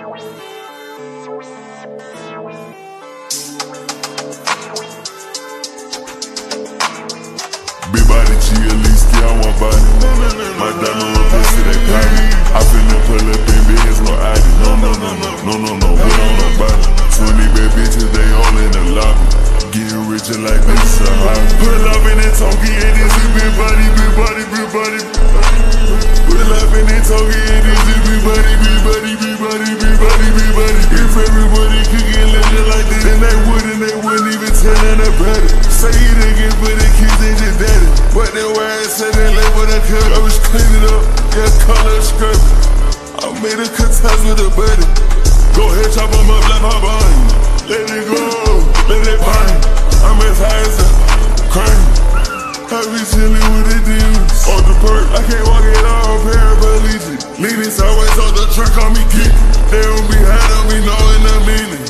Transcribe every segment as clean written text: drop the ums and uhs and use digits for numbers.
Big body, G, at least get on my body. My diamond replace to that body. I finna pull up in Benz, no ID. No, we on nobody. 20 bad bitches, they all in the lobby. Getting richer like this, a hobby. Pull up in that Toki, and this is big body. Pull up in that Toki, and this is big body. If everybody could get legend like this, then they wouldn't even tell them about it. Say you didn't get for the kids, they just daddy. But they wear it, say they label the cut. I was cleaning up, yeah, color scrub. I made a cut ties with a buddy. Go ahead, chop them up like my body. Let it go, let it bind. I'm as high as a crane. I be chillin' with the dudes. On the perk, I can't walk it all, paraplegic. Leaning sideways on the truck, on me kick. They don't be high on me, knowing the meaning.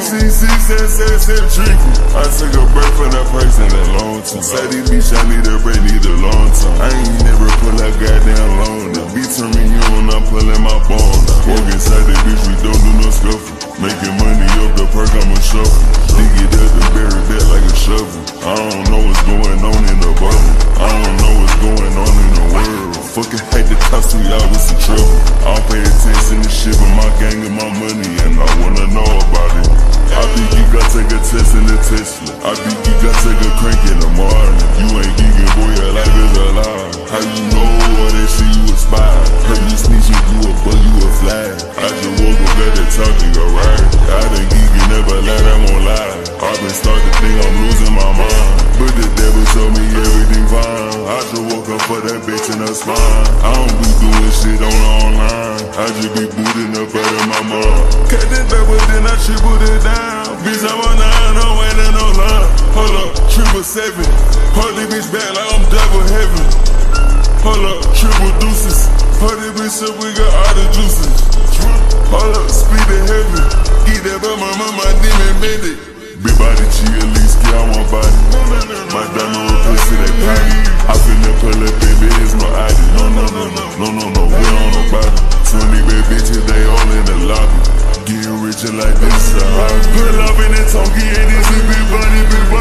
CCC, tricky. I took a break from that person that long time. Say these bitch, I need a break, need a long time. I ain't never pull that goddamn loan down. Be turning you and I'm pulling my bone down. Walk inside the bitch, we don't do no scuffle. Making money up the perk, I'ma shuffle. Dig it up and bury back like a shovel. I don't know what's going on in the bubble. I don't know what's going on in the world. Fucking hate the cost to y'all with some trouble. I don't pay attention to shit, but my gang and my money, and I wanna know about it. I think you gotta take a test in the Tesla. I think you gotta take a crank in the morning. You ain't geeking, boy, your life is a lie. How you know all that shit you aspire? Heard you snitching, you a bug, you a fly. I just woke up at the talking, alright. I done geeking, never lie, I won't lie. I been starting to think I'm losing my mind, but the devil told me everything fine. I just woke up for that bitch in her spine. I don't be doing shit on the online. I just be booting up out of my mind. Cut that back, but then I triple it down. Bitch, I'm on 9, I'm waiting no line. Hold up, 777. Hold this bitch back like I'm double heaven. Hold up, triple deuces. Hold this bitch up, we got all the juices. Hold up, speed to heaven. Get that by my mama, demon bandit. Big body, G, at least get on my body. My diamond replace to that body. I finna pull up in Benz, no ID. No, we on nobody. 20 bad bitches, they all in the lobby. Getting richer like this, a hobby. Pull up in that Toki, and this is big body.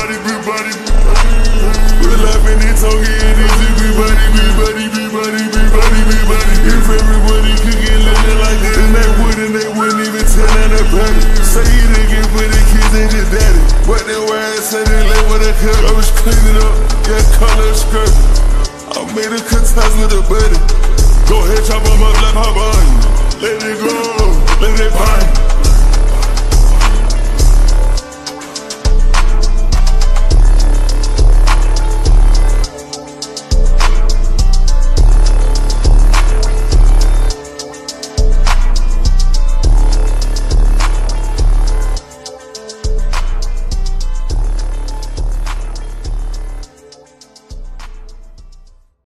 Pull up in that Toki, and this is big body. If everybody could get legend like this, then they wouldn't even tell them about it. Say you didn't get for the kids, they just daddy. But they wear it, say they label the cut. I was cleaning up, yeah, color scrub. I made a cut ties with a buddy. Go ahead, chop them up like my body.